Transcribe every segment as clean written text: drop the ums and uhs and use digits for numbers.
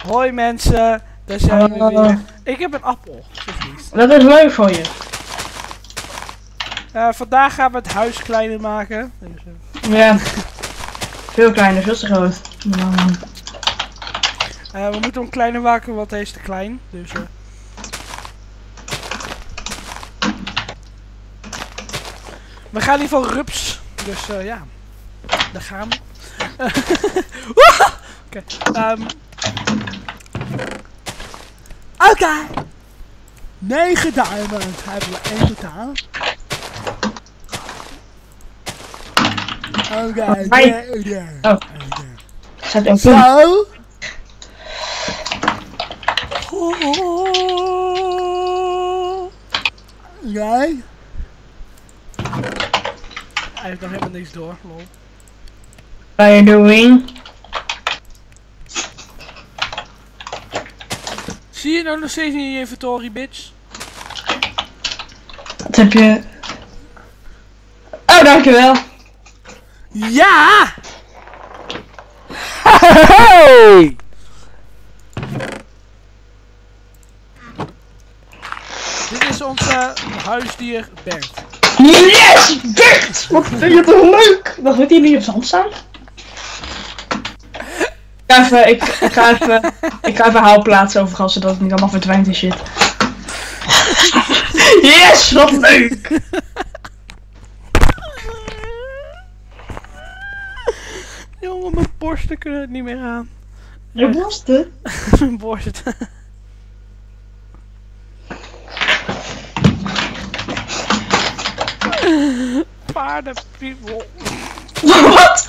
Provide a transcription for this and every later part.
Hoi mensen, daar zijn we weer. Ik heb een appel. Dat is leuk voor je. Vandaag gaan we het huis kleiner maken. Ja. Veel kleiner, veel te groot. We moeten hem kleiner maken, want hij is te klein. Dus, we gaan in ieder geval rups. Dus ja, daar gaan we. Oké. Oké. 9 diamonds hebben we in totaal. Oké. Oh. Zet een Zo. Jij? Hij heeft nog helemaal niks door, lol. What are you doing? Zie je nou nog steeds in je inventory, bitch? Wat heb je? Oh, dankjewel. Ja! Hey! Dit is onze huisdier Bert. Yes! Bert! Wat vind je toch leuk? Wat moet hij niet op zand staan? Ik ga even houtplaatsen overal, zodat het niet allemaal verdwijnt en shit. Yes! Wat leuk! Jongen, mijn borsten kunnen het niet meer aan. Je borsten? Mijn borst. Paardenpiemel. Wat?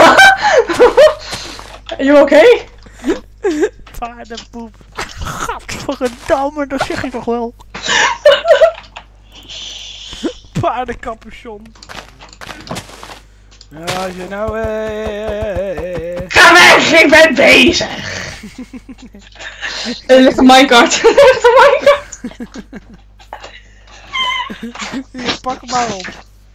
Are you okay? Paardenpoep. Gadverdamme, dat zeg ik toch wel. Paardencapuchon. Ja, als je nou Ga weg, ik ben bezig! Er ligt een minecart. Er ligt een minecart. Hier, pak hem maar op.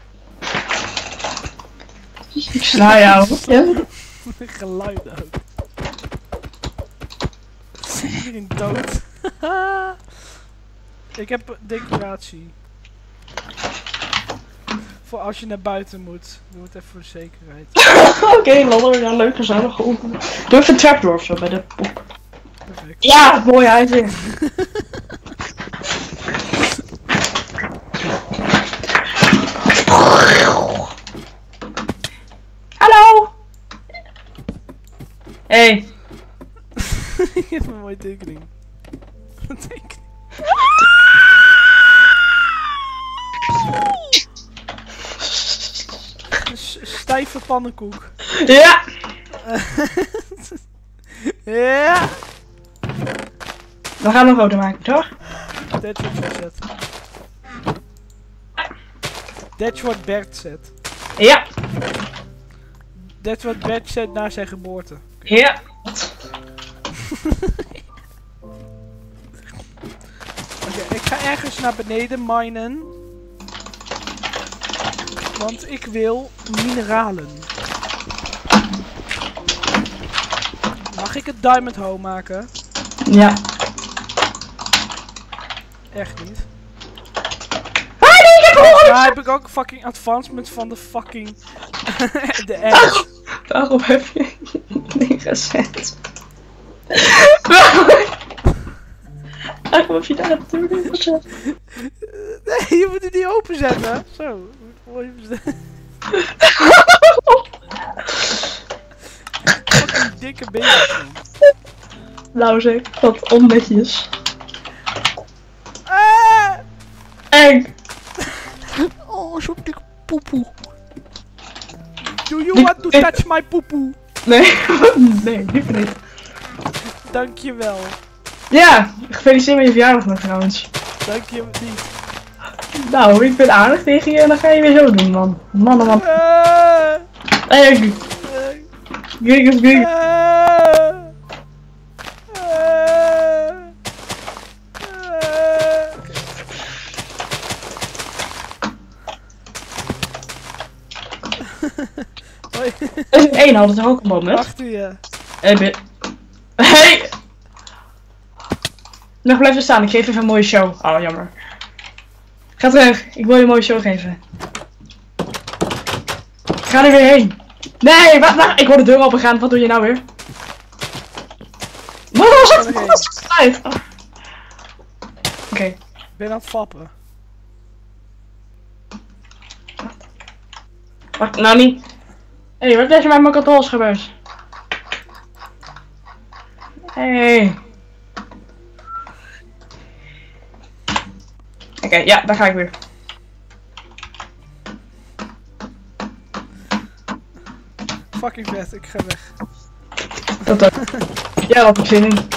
Ik sla jou. Ja? Geluid ook. Iedereen dood. Ik heb decoratie. Voor als je naar buiten moet. Doe het even voor de zekerheid. Oké, ladder, ja, leuk gezellig. Doe even een trapdoor of zo bij de poep. Perfect. Ja, mooi uit weer. Hallo! Hey. Ik heb een mooie tekening. Een tekening. Stijve pannenkoek. Ja! Ja! We gaan nog foto maken, toch? That's what you said. That's what Bert said. Ja. That's what Bert said na zijn geboorte. Ja. Oké, ik ga ergens naar beneden minen. Want ik wil mineralen. Mag ik het diamond hoe maken? Ja. Echt niet. Ah, nee, ik heb gehoord! Daar heb ik ook fucking advancement van de fucking... de edge. Waarom heb je neergezet? Waarom heb je daar het deur neergezet? Nee, je moet het niet openzetten. Zo. Fucking dikke benen. Nou zeg, wat onnetjes. Ah! Eng! Oh, zo'n dikke poepoe. Do you want to touch my poepoe? Nee, nee, liever niet. Dankjewel. Ja, gefeliciteerd met je verjaardag nog trouwens. Dank je niet. Nou, ik ben aardig tegen je en dan ga je weer zo doen, man. Man, man. Eng! Hoi. Er is één altijd ook een bom, hè? Achter je. Hey! Nog blijven staan, ik geef even een mooie show. Oh, jammer. Ga terug, ik wil je een mooie show geven. Ga er weer heen. Nee, wat? Ik hoor de deur opengaan, wat doe je nou weer? Oké. Ik ben aan het fappen. Wacht, nou niet. Hé, wat is er met mijn controls gebeurd? Hé. Oké, ja, daar ga ik weer. Fucking vet, ik ga weg. Dat ook. Ja, dat heb ik zin in.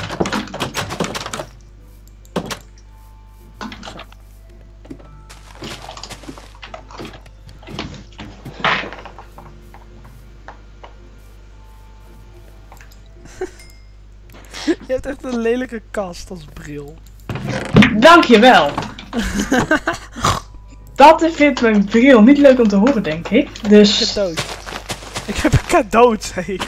Je hebt echt een lelijke kast als bril. Dankjewel. Dat vindt mijn bril niet leuk om te horen, denk ik. Dus... Cadeau. Ik heb een cadeau, zei ik.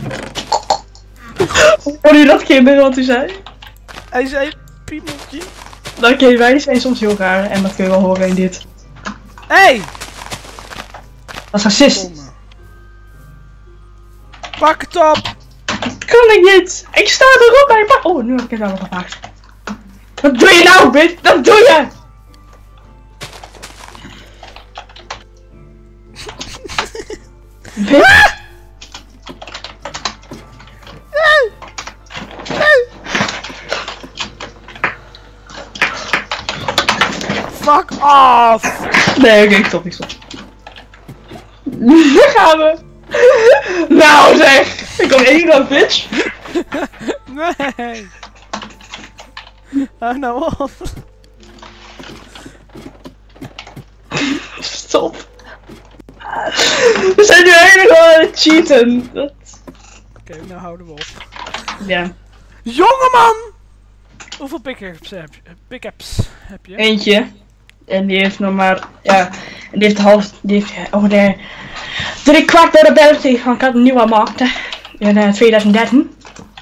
Hoorde je dat, kinderen, wat u zei? Hij zei, piemeltje. Oké, wij zijn soms heel raar en dat kun je wel horen in dit. Hey! Dat is racist. Pak het op! Kan ik niet! Ik sta erop bij je. Oh, nu heb ik het wel gepakt. Wat doe je nou, bitch? Dat doe je! Bitch? Fuck off! Nee, oké, ik stop. Daar gaan we. Nou zeg! Ik kom één groot, bitch. Nee! Hou nou op! Stop. We zijn nu helemaal aan het cheaten. Oké, nou houden we op. Ja. Jongeman! Hoeveel pick-ups heb je? Eentje. En die heeft nog maar, ja, en die heeft die heeft ongeveer 3/4 door de België van ik had een nieuwe maakte in 2013.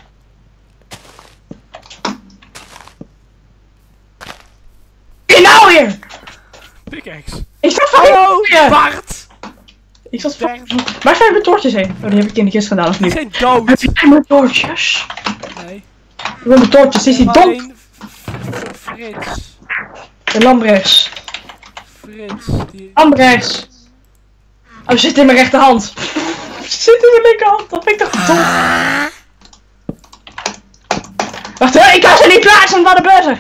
En nou weer! Pickaxe. Ik zat Hallo, van Bart! Ik zat van... Waar zijn mijn toortjes heen? Oh, die heb ik in de kist gedaan, of Die niet? zijn dood! Heb jij mijn toortjes? Nee. Ik wil mijn toortjes, is die dom? Alleen Frits. De Lambrechts. Frits. Die... Lambrechts. Oh, zit in mijn rechterhand. Zit in mijn linkerhand, dat vind ik toch dom. Wacht, ik kan ze niet plaatsen van de buzzer.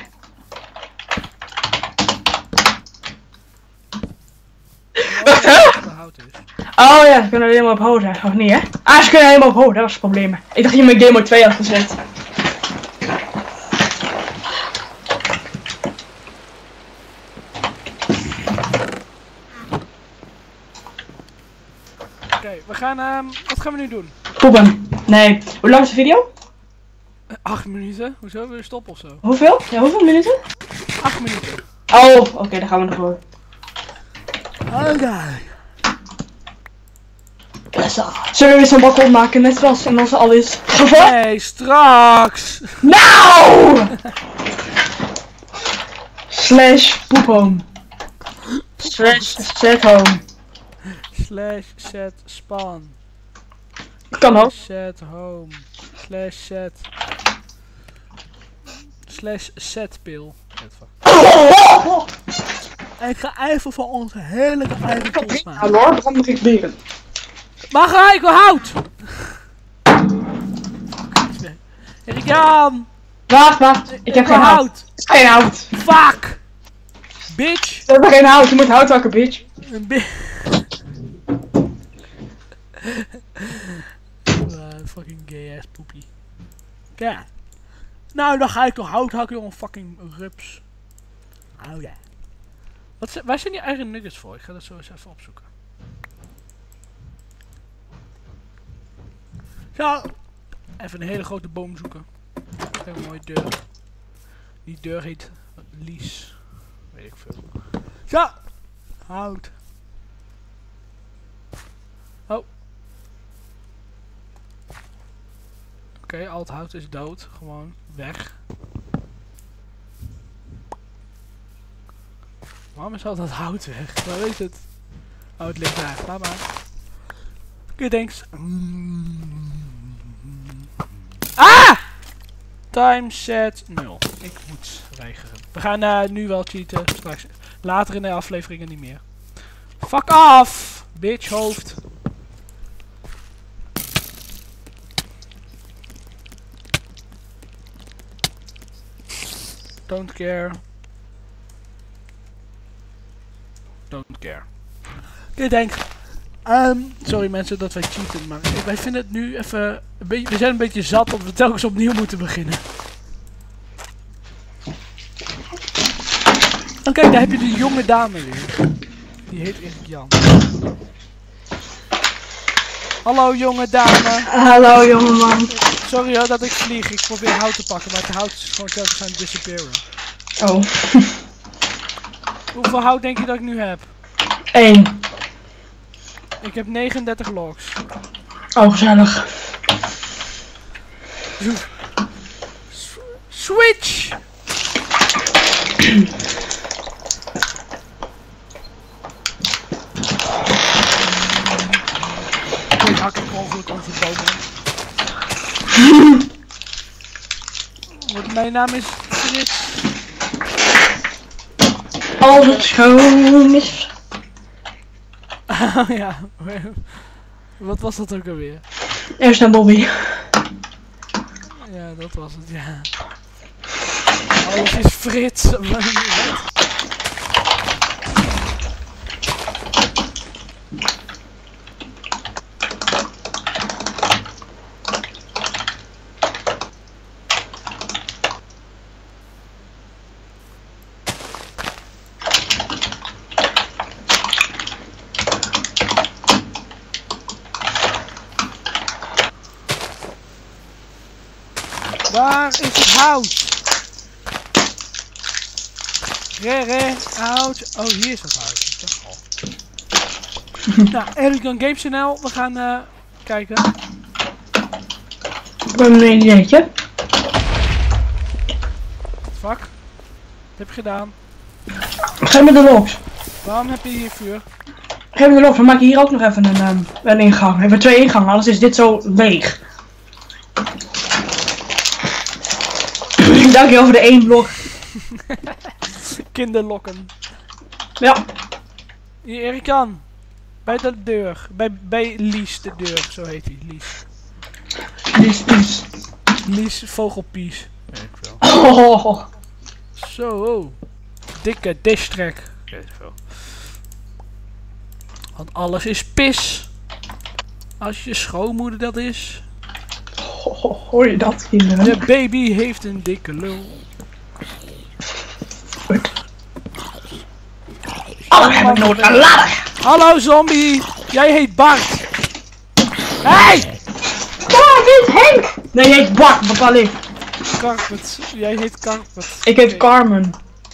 Wacht, hè? Oh ja, ze kunnen helemaal op houden, of niet, hè? Ah, ze kunnen helemaal op houden, dat was het probleem. Ik dacht dat je mijn Game Mode 2 had gezet. Oké, we gaan, wat gaan we nu doen? Poepen. Nee. Hoe lang is de video? 8 minuten? Hoezo? Wil je stoppen of zo? Hoeveel? Ja, hoeveel minuten? 8 minuten. Oh, oké, dan gaan we nog door. Oké. Zullen we weer zo'n balkon maken, net zoals in onze al is? Nee, straks! Nou! Slash poephome. Slash set home. Slash set spawn. Kan ook. Set home. Slash set. Slash set pil. Ik ga even voor onze heerlijke eigen pols maken. Hallo, we gaan nog iets leren. Maar ga ik wil hout! Erik-Jan! Wacht, ik heb geen hout. Geen hout. Fuck! Bitch! We hebben geen hout, je moet hout hakken, bitch. Fucking gay ass poepie. Ja. Nou, dan ga ik toch hout hakken, jongen, fucking rups. Oh ja. Waar zijn die eigen nuggets voor? Ik ga dat zo eens even opzoeken. Zo. Even een hele grote boom zoeken. Even een mooie deur. Die deur heet Lies. Weet ik veel. Zo. Hout. Oh. Oké, al het hout is dood. Gewoon weg. Waarom is al dat hout weg? Waar is het? Oh, het ligt daar. Laat maar. Oké, thanks. Ah! Time set 0. Ik moet weigeren. We gaan nu wel cheaten. Straks. Later in de afleveringen niet meer. Fuck off! Bitch hoofd. Don't care. Don't care. Oké, denk. Sorry mensen dat wij cheaten, maar wij vinden het nu even... we zijn een beetje zat dat we telkens opnieuw moeten beginnen. Oké, daar heb je de jonge dame weer. Die heet Erik Jan. Hallo jonge dame. Hallo jongeman. Sorry hoor dat ik vlieg. Ik probeer hout te pakken, maar het hout is gewoon telkens aan het disappearen. Oh. Hoeveel hout denk je dat ik nu heb? 1. Ik heb 39 logs. Oh, gezellig. Switch! Ik hak ik ongeluk over de bomen. Want mijn naam is Frits. Als het schoon is. Ja. Wat was dat ook alweer? Eerst naar Bobby. Ja, dat was het, ja. Alles is Frits. Waar is het hout? Hout. Oh, hier is het hout. Dat al. Nou, Erican Games.nl, we gaan kijken. Ik heb een ideetje. Fuck. Wat heb je gedaan? Geef me de logs. Waarom heb je hier vuur? Geef me de logs, we maken hier ook nog even een ingang. We hebben 2 ingangen, anders is dit zo leeg. Dankjewel voor de 1 blok. Kinderlokken. Ja. Hier, Erican. Bij de deur. Bij Lies de deur, zo heet hij. Lies. Lies Vogelpies. Weet ik wel. Oh. Zo. Dikke distrack. Weet ik veel. Want alles is pis. Als je schoonmoeder dat is. Hoor je dat, kinderen? De baby heeft een dikke lul. Oh, heb ik nodig een ladder. Hallo zombie. Jij heet Bart. Hey! Oh, dit is Henk. Nee, je heet Bart, bepaal ik. Carpet. Jij heet Carpet. Ik heet Carmen.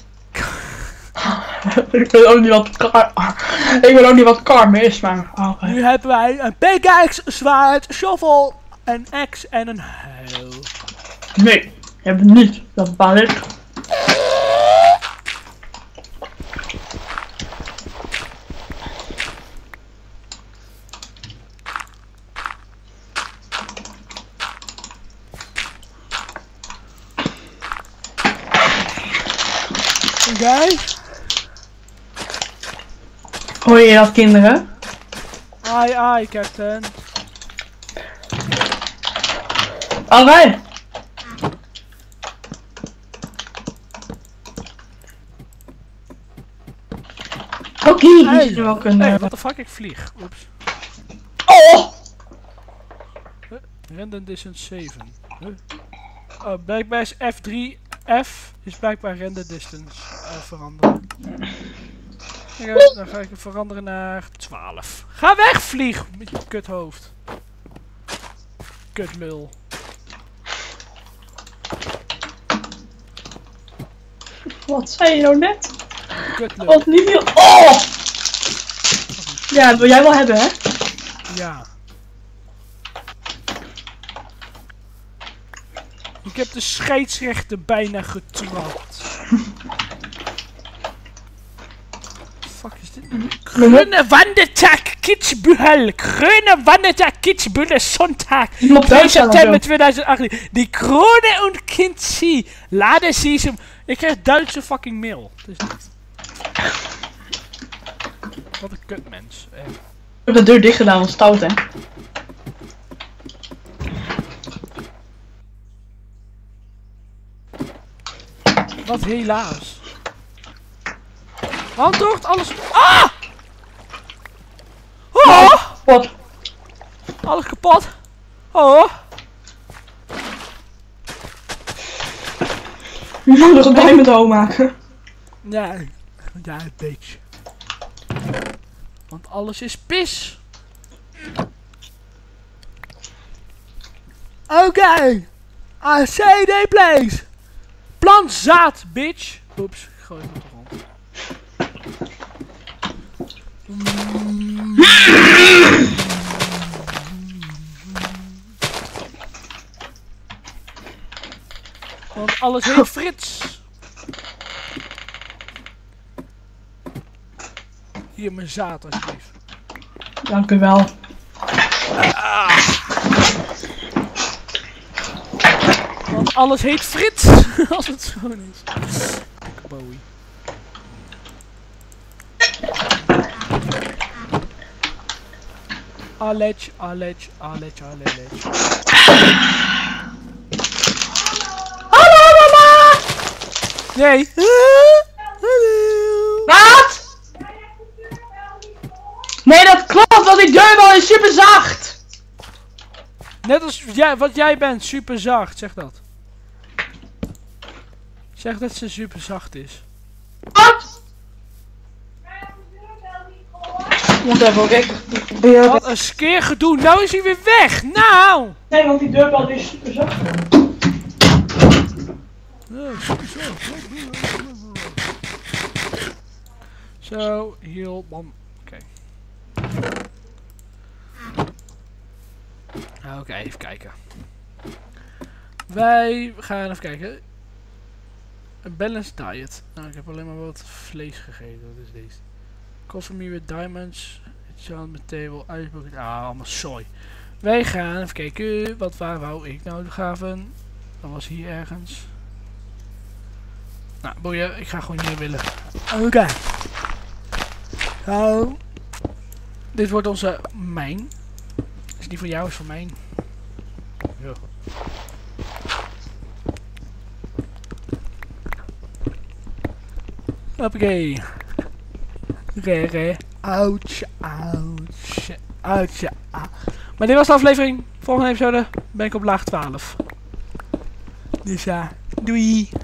Ik weet ook niet wat Carmen is, maar... Okay. Nu hebben wij een pickaxe, zwaard, shovel, een axe en een huil. Nee, je hebt het niet. Dat bepaal ik. Oké. Hoor je dat, kinderen? Ai, ai, captain. Alright. Oké, hier zit er ook een... Hey, what the fuck, ik vlieg. Oeps. Oh! Random distance 7. Oh, blijkbaar is F3. F is blijkbaar render distance veranderen. Dan ga ik hem veranderen naar 12. Ga weg, vlieg! Met je kuthoofd. Kutlul. Wat zei je nou net? Kutlul. Wat niet veel. Oh! Ja, dat wil jij wel hebben, hè? Ja. Ik heb de scheidsrechter bijna getrapt. fuck is dit nu? Grüne Wandertag Kitzbühel. Grüne Wandertag Kitzbühel Sonntag. 2 september 2018. Die Krone und Kinzi. Laden ze hem. Ik krijg Duitse fucking mail. Dus niet. Wat een kutmens. Ik heb de deur dicht gedaan, want stout hè. Wat helaas. Antwoord, alles. Ah! Oh! Wat? Alles kapot. Oh! Je moet er een diamond home maken. Ja, ja, een beetje. Want alles is pis. Oké. CD place. Plant zaad, bitch. Oeps, ik gooi het op de grond. Want alles heet Frits. Hier mijn zaad alsjeblieft. Dank u wel. Want alles heet Frits. Als het schoon is. Bowie. Alledge. Hallo mama! Nee. Wat? Nee, dat klopt, want die deurbel is super zacht. Net als jij, wat jij bent, super zacht, zeg dat. Zeg dat ze super zacht is. Wat? Wacht even, oké. Wat een skeer gedoe, nou is hij weer weg, nou! Nee, want die deurbel is super zacht. Zo, heel bam. Oké. Oké, even kijken. Wij gaan even kijken. Een balanced diet. Nou, ik heb alleen maar wat vlees gegeten. Wat is deze? Cover me with diamonds. Enchant met table. Icebook. Ah, allemaal soy. Wij gaan even kijken. Waar wou ik nou gaven? Dat was hier ergens. Nou, boeien. Ik ga gewoon hier willen. Oké. Nou. Dit wordt onze mijn. Is die van jou, is van mijn. Ja. Hoppakee. Re. Ouch. Maar dit was de aflevering. Volgende episode ben ik op laag 12. Dus ja, doei.